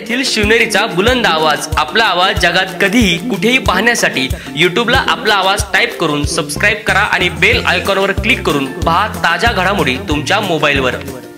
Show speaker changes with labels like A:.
A: येथील शिवनेरीचा बुलंद आवाज, आपला आवाज जगात कधीही कुठेही पाहण्यासाठी यूट्यूबला आपला आवाज टाइप करून सबस्क्राइब करा आणि बेल आयकॉनवर क्लिक करून पहा ताज्या घडामोडी तुमच्या मोबाईलवर।